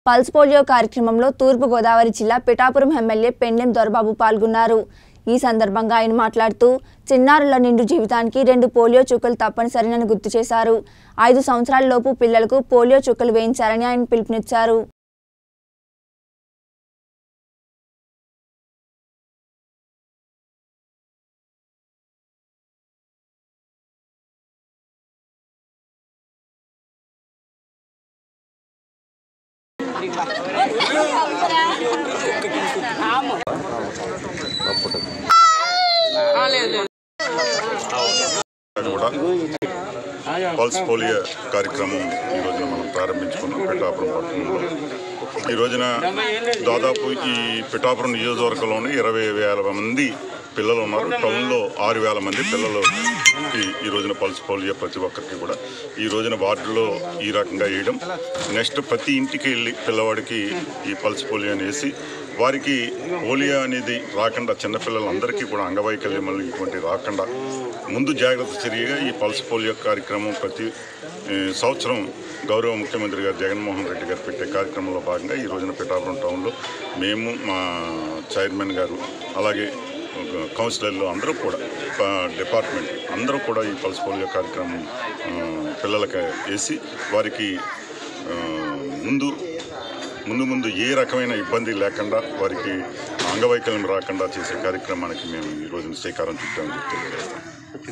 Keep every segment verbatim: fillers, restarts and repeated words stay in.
Pulse polio కార్యక్రమంలో తూర్పు గోదావరి జిల్లా పిఠాపురం ఎమ్మెల్యే పెండెం దొరబాబు పాల్గొన్నారు। ఈ సందర్భంగా ఆయన మాట్లాడుతూ చిన్నారుల నిండు జీవితానికి రెండు పోలియో చుక్కలు తప్పనిసరిని గుర్తు చేశారు। ఐదు సంవత్సరాల లోపు పిల్లలకు పోలియో చుక్కలు వేయించాలని ఆయన పిలుపునిచ్చారు। పల్స్ పోలియో కార్యక్రమం ఈ రోజున మనం ప్రారంభించుకున్నాం పిఠాపురం పట్టణంలో। ఈ రోజున దాదాపు ఈ పిఠాపురం నియోజకవర్గంలోని ఇరవై వేల మంది పిల్లలు ఉన్నారు। టౌన్లో ఆరు వేల మంది పిల్లలు ఈ రోజున పల్స్ పోలియో ప్రతి ఒక్కరికి కూడా ఈ రోజున వార్డులో ఈ రకంగా వేయడం, నెక్స్ట్ ప్రతి ఇంటికి వెళ్ళి పిల్లవాడికి ఈ పల్స్ పోలియోని వేసి వారికి పోలియో అనేది రాకుండా చిన్నపిల్లలందరికీ కూడా అంగవైకల్యములు ఇటువంటి రాకుండా ముందు జాగ్రత్త చర్యగా ఈ పల్స్ పోలియో కార్యక్రమం ప్రతి సంవత్సరం గౌరవ ముఖ్యమంత్రి గారు జగన్మోహన్ రెడ్డి గారు పెట్టే కార్యక్రమంలో భాగంగా ఈ రోజున పిఠాపురం టౌన్లో మేము మా చైర్మన్ గారు అలాగే కౌన్సిలర్లు అందరూ కూడా డిపార్ట్మెంట్ అందరూ కూడా ఈ పల్స్ పోలియో కార్యక్రమం పిల్లలకి వేసి వారికి ముందు ముందు ముందు ఏ రకమైన ఇబ్బంది లేకుండా వారికి అంగవైకల్యం రాకుండా చేసే కార్యక్రమానికి మేము ఈరోజు శ్రీకారం చుట్టామని చెప్తున్నాం।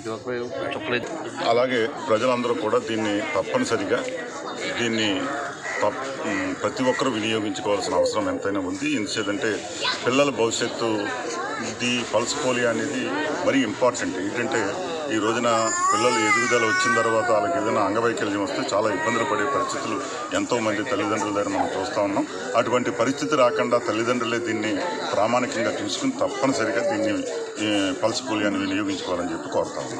అలాగే ప్రజలందరూ కూడా దీన్ని తప్పనిసరిగా దీన్ని ప్రతి ఒక్కరూ వినియోగించుకోవాల్సిన అవసరం ఎంతైనా ఉంది। ఎందుకంటే పిల్లల భవిష్యత్తు ఇది పల్స్ పోలియో అనేది మరీ ఇంపార్టెంట్। ఏంటంటే ఈ రోజున పిల్లలు ఎదుగుదల వచ్చిన తర్వాత వాళ్ళకి ఏదైనా అంగవైకల్యం వస్తే చాలా ఇబ్బందులు పడే పరిస్థితులు ఎంతోమంది తల్లిదండ్రుల దగ్గర మనం చూస్తూ ఉన్నాం। అటువంటి పరిస్థితి రాకుండా తల్లిదండ్రులే దీన్ని ప్రామాణికంగా చూసుకుని తప్పనిసరిగా దీన్ని పల్స్ పోలియోని వినియోగించుకోవాలని చెప్పి కోరుతాం।